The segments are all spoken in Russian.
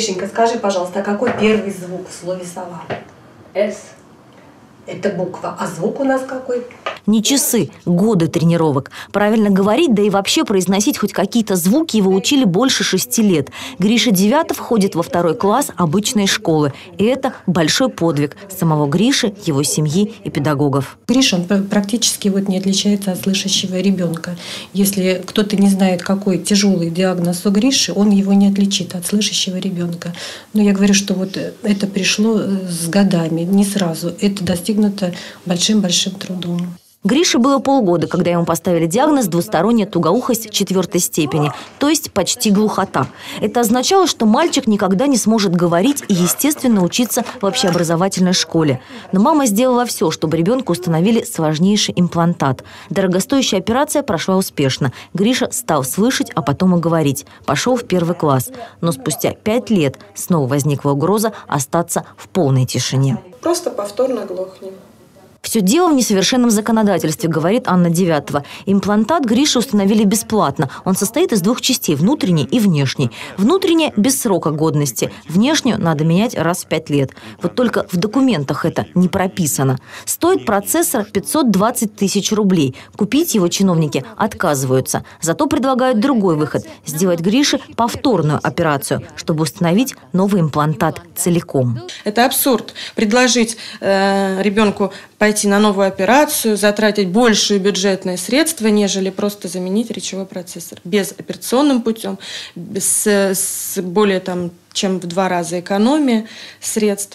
Гришенька, скажи, пожалуйста, а какой первый звук в слове «сова»? С. Это буква. А звук у нас какой? Не часы, годы тренировок. Правильно говорить, да и вообще произносить хоть какие-то звуки его учили больше 6 лет. Гриша Девятов ходит во 2 класс обычной школы. И это большой подвиг самого Гриши, его семьи и педагогов. Гриша, он практически не отличается от слышащего ребенка. Если кто-то не знает, какой тяжелый диагноз у Гриши, он его не отличит от слышащего ребенка. Но я говорю, что это пришло с годами, не сразу. Это достигнуто большим-большим трудом. Грише было полгода, когда ему поставили диагноз двусторонняя тугоухость 4 степени, то есть почти глухота. Это означало, что мальчик никогда не сможет говорить и, естественно, учиться в общеобразовательной школе. Но мама сделала все, чтобы ребенку установили сложнейший имплантат. Дорогостоящая операция прошла успешно. Гриша стал слышать, а потом и говорить. Пошел в 1 класс. Но спустя 5 лет снова возникла угроза остаться в полной тишине. Просто повторно глохнем. Все дело в несовершенном законодательстве, говорит Анна Девятова. Имплантат Грише установили бесплатно. Он состоит из 2 частей – внутренней и внешней. Внутренняя – без срока годности. Внешнюю надо менять раз в 5 лет. Вот только в документах это не прописано. Стоит процессор 520 тысяч рублей. Купить его чиновники отказываются. Зато предлагают другой выход – сделать Грише повторную операцию, чтобы установить новый имплантат целиком. Это абсурд. Предложить ребенку пойти на новую операцию, затратить большие бюджетные средства, нежели просто заменить речевой процессор. Безоперационным путем, с более чем в 2 раза экономии средств.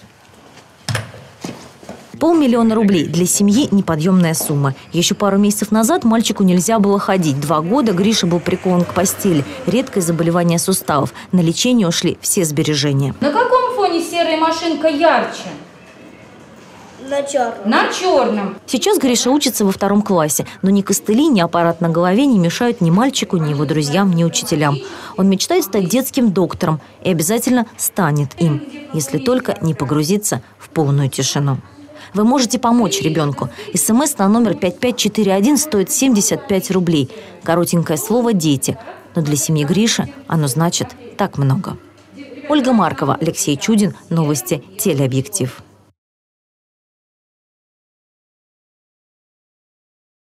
500 000 рублей для семьи – неподъемная сумма. Еще пару месяцев назад мальчику нельзя было ходить. 2 года Гриша был прикован к постели. Редкое заболевание суставов. На лечение ушли все сбережения. На каком фоне серая машинка ярче? На черном. На черном. Сейчас Гриша учится во 2 классе, но ни костыли, ни аппарат на голове не мешают ни мальчику, ни его друзьям, ни учителям. Он мечтает стать детским доктором и обязательно станет им, если только не погрузиться в полную тишину. Вы можете помочь ребенку. СМС на номер 5541 стоит 75 рублей. Коротенькое слово «дети». Но для семьи Гриши оно значит так много. Ольга Маркова, Алексей Чудин. Новости. Телеобъектив.